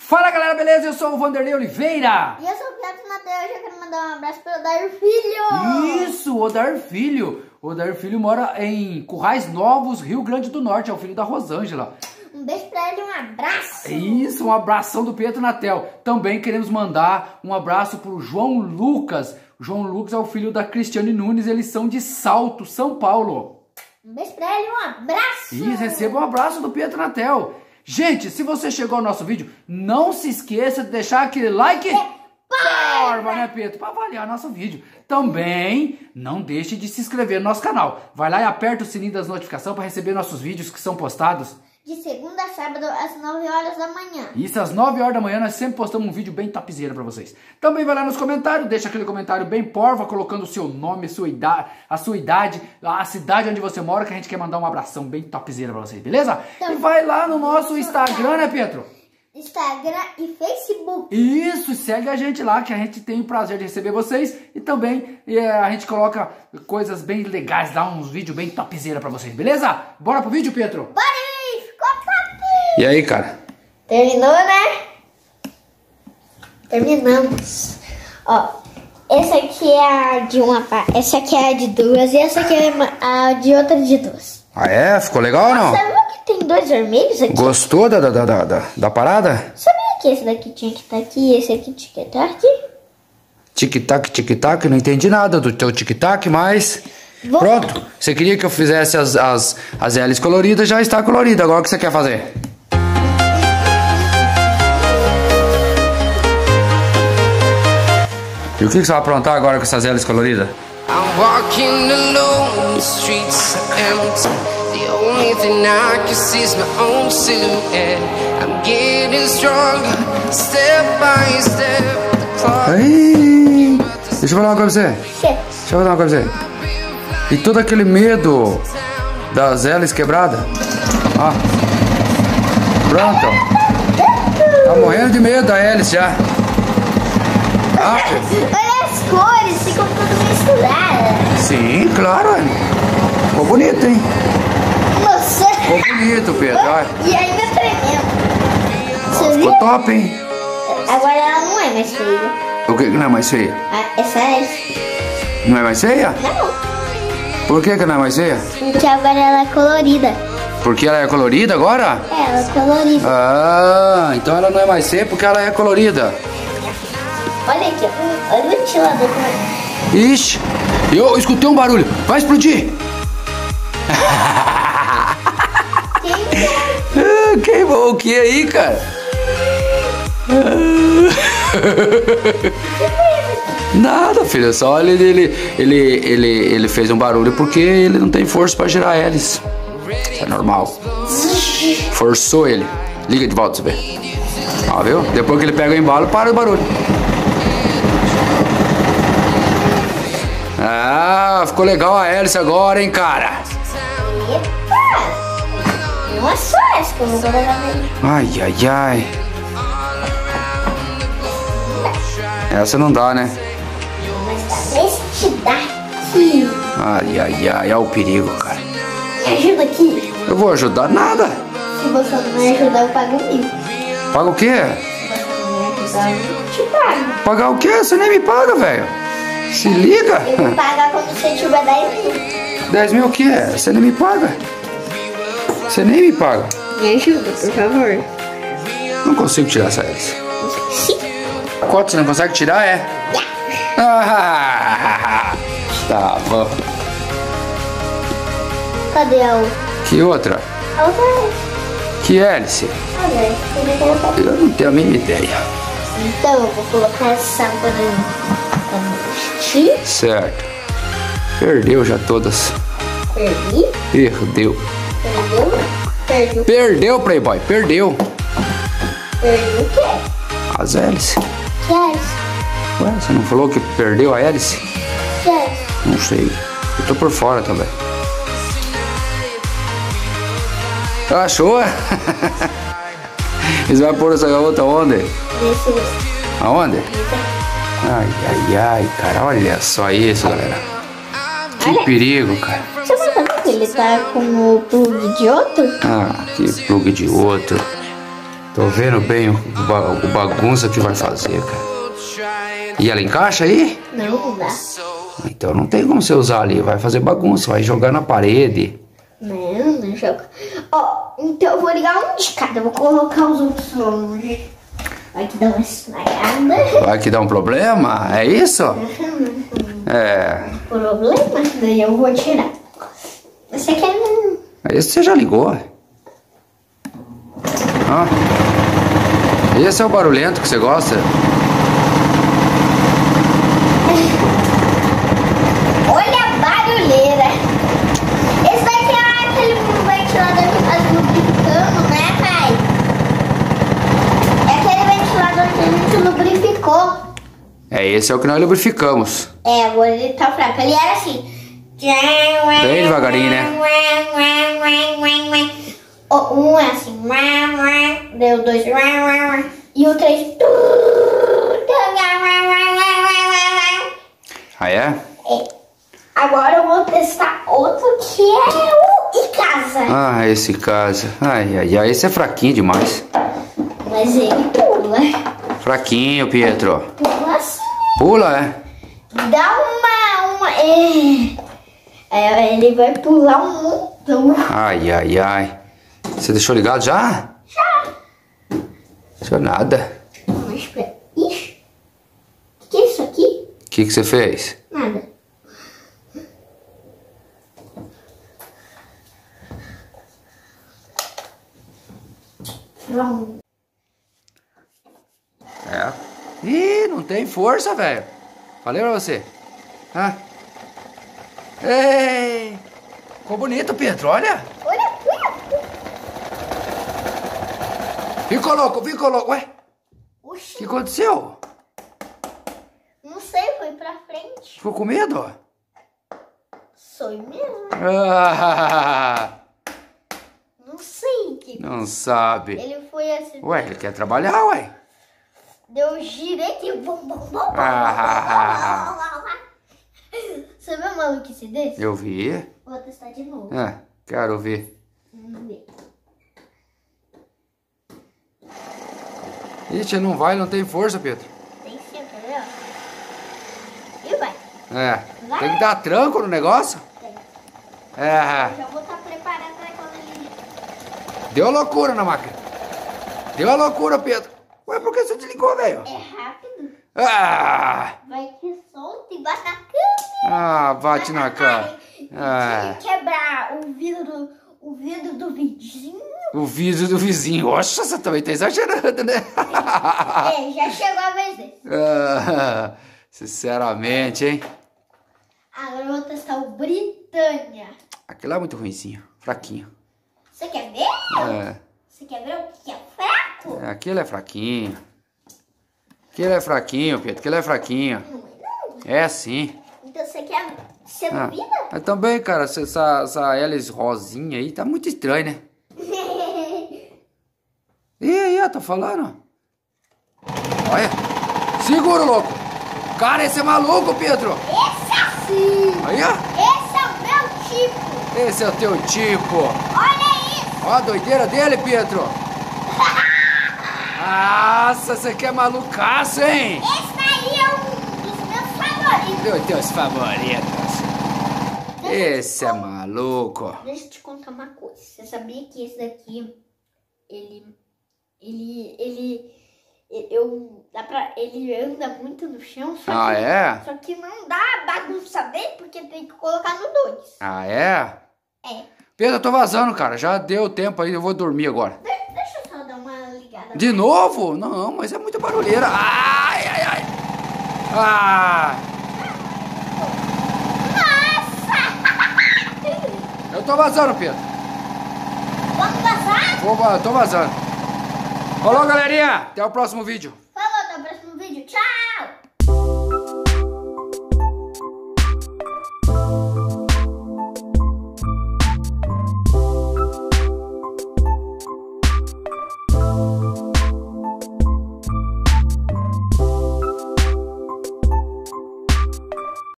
Fala galera, beleza? Eu sou o Vanderlei Oliveira. E eu sou o Pietro Mateus. Hoje eu quero mandar um abraço para o Odair Filho. Isso, o Odair Filho. O Odair Filho mora em Currais Novos, Rio Grande do Norte. É o filho da Rosângela. Um beijo pra ele, um abraço. Isso, um abração do Pietro Natel. Também queremos mandar um abraço pro João Lucas. O João Lucas é o filho da Cristiane Nunes. Eles são de Salto, São Paulo. Um beijo pra ele, um abraço. E receba um abraço do Pietro Natel. Gente, se você chegou ao nosso vídeo, não se esqueça de deixar aquele like. Porva, né, Pietro? Para avaliar nosso vídeo. Também não deixe de se inscrever no nosso canal. Vai lá e aperta o sininho das notificações para receber nossos vídeos que são postados de segunda a sábado, às 9 horas da manhã. Isso, às 9 horas da manhã, nós sempre postamos um vídeo bem topzera pra vocês. Também vai lá nos comentários, deixa aquele comentário bem porva, colocando o seu nome, a sua idade, a cidade onde você mora, que a gente quer mandar um abração bem topzera pra vocês, beleza? Então, e vai lá no nosso Instagram, né, Pietro? Instagram e Facebook. Isso, segue a gente lá, que a gente tem o prazer de receber vocês. E também a gente coloca coisas bem legais lá, uns vídeos bem topzera pra vocês, beleza? Bora pro vídeo, Pietro? Bora! E aí, cara? Terminou, né? Terminamos. Ó, essa aqui é a de uma, essa aqui é a de duas e essa aqui é a de outra de duas. Ah, é? Ficou legal ou não? Sabia que tem dois vermelhos aqui? Gostou da parada? Sabia que esse daqui tinha que estar aqui e esse aqui tinha que estar aqui? Tic-tac, tic-tac, não entendi nada do teu tic-tac, mas... Pronto, você queria que eu fizesse as L's coloridas, já está colorida. Agora o que você quer fazer? E o que você vai aprontar agora com essas L's coloridas? I'm walking alone, the streets are empty. The only thing I can see is my own silhouette. I'm getting stronger, step by step. Ai, deixa eu falar uma coisa pra você. Deixa eu falar uma coisa pra você. E todo aquele medo das L's quebradas. Ó. Pronto. Tá morrendo de medo da hélice já. Olha as cores, ficam tudo misturadas. Sim, claro. Ficou bonito, hein? Nossa. Ficou bonito, Pedro. E ainda tremendo. Ficou top, hein? Agora ela não é mais feia. O que não é mais feia? Essa é. Não é mais feia? Não. Por que não é mais feia? Porque agora ela é colorida. Porque ela é colorida agora? É, ela é colorida. Ah, então ela não é mais feia porque ela é colorida. Olha aqui, olha o ventilador. Ixi, eu escutei um barulho. Vai explodir. Queimou o que aí, cara? Nada, filho, só ele fez um barulho porque ele não tem força pra girar a hélice. Isso é normal. Forçou ele. Liga de volta, você vê. Ó, viu? Depois que ele pega o embalo, para o barulho. Ah, ficou legal a hélice agora, hein, cara? Epa! Não é só essa que eu vou colocar nele. Ai, ai, ai. Essa não dá, né? Este daqui. Ai, ai, ai, olha o perigo, cara. Me ajuda aqui. Eu vou ajudar nada. Se você não me ajudar, eu pago mil. Paga o quê? Se você não me ajudar, eu te pago. Pagar o quê? Você nem me paga, velho. Se liga. Eu vou pagar quando você tiver 10 mil. 10 mil o quê? Você nem me paga. Você nem me paga. Me ajuda, por favor. Não consigo tirar essa hélice. Sim. Quanto você não consegue tirar, é? Ah, tá bom. Cadê a outra? Que outra? A outra é. Que hélice? Eu não tenho a mínima ideia. Então eu vou colocar essa pra vestir. Certo. Perdeu já todas. Perdi? Perdeu. Perdeu? Perdeu. Perdeu, Playboy. Perdeu. Perdeu o quê? As hélices. Que é isso? Ué, você não falou que perdeu a hélice? Que é isso? Não sei. Eu tô por fora também. Achou? Você vai pôr essa outra onde? Nesse. Aonde? Ai, ai, ai, cara. Olha só isso, galera. Que Olha. perigo, cara. Você vai saber que ele tá com o plug de outro? Ah, que plug de outro. Tô vendo bem o bagunça que vai fazer, cara. E ela encaixa aí? Não dá. Então não tem como você usar ali. Vai fazer bagunça, vai jogar na parede. Não joga. Ó, então eu vou ligar um de cada. Eu vou colocar os outros longe. Vai que dá uma esmagada. Vai que dá um problema? É isso? É. Problema? Daí eu vou tirar. Você quer... Esse você já ligou. Ah. Esse é o barulhento que você gosta? Olha a barulheira. Esse daqui é aquele ventilador que faz lubrificando, né, pai? É aquele ventilador que a gente lubrificou. Esse é o que nós lubrificamos. Agora ele tá fraco. Ele era assim. Bem devagarinho, né? Um é assim. Deu 2. E o 3. Ah, é? Agora eu vou testar outro que é o Icasa. Ah, esse casa. Ai, esse é fraquinho demais. Mas ele pula. Fraquinho, Pietro. Pula assim. Pula, é? Dá uma... ele vai pular um montão. Ai. Você deixou ligado já? Já. Deixou nada. Mas espera. Ixi. O que é isso aqui? O que você fez? Nada. Pronto. Ih, não tem força, velho. Falei pra você. Ei! Ficou bonito, Pedro, olha. Olha. Ficou louco. Ué, o Oxi. que aconteceu? Não sei, foi pra frente. Ficou com medo? Sou eu mesmo. Não sei que. Não sabe. Ele foi assim. Ué, ele quer trabalhar, ué. Deu giro aqui. Bom. Você viu a maluquice desse? Eu vi. Vou testar de novo. Quero ver. Vamos ver. Ixi, não vai, não tem força, Pedro. Tem sim, quer ver? E vai. Tem que dar tranco no negócio? Tem. É. Eu já vou estar preparado para quando ele... Deu loucura na máquina. Deu a loucura, Pedro. Ué, por que você desligou, velho? É rápido. Vai que solta e bate na câmera. Bate na cara. Quebrar o vidro do vizinho. O vidro do vizinho. Nossa, você também tá exagerando, né? Já chegou a vez dele. Sinceramente, hein? Agora eu vou testar o Britânia. Aquele lá é muito ruinzinho. Fraquinho. Você quer ver? Você quer ver o que é fraco? Aquele é fraquinho. Aquele é fraquinho, Pedro. Aquele é fraquinho. Não. É sim. Então você quer... Você duvida? Mas também, cara, essa hélice rosinha aí tá muito estranho, né? E aí, ó, tô falando. Olha. Segura, louco. Cara, esse é maluco, Pedro. Esse sim. Aí, ó. Esse é o meu tipo. Esse é o teu tipo. Olha isso. Ó a doideira dele, Pedro. Nossa, você que é malucaço, hein? Esse aí é um dos meus favoritos. Meus teus favoritos. Esse é maluco. Deixa eu te contar uma coisa. Você sabia que esse daqui, ele anda muito no chão, só que não dá bagunça dele, porque tem que colocar no 2. Ah, é? É. Pedro, eu tô vazando, cara. Já deu tempo aí, eu vou dormir agora. Deixa eu só dar uma ligada. De novo? Não, mas é muita barulheira. Ai. Nossa! Eu tô vazando, Pedro. Vamos vazar? Tô vazando. Falou, galerinha. Até o próximo vídeo.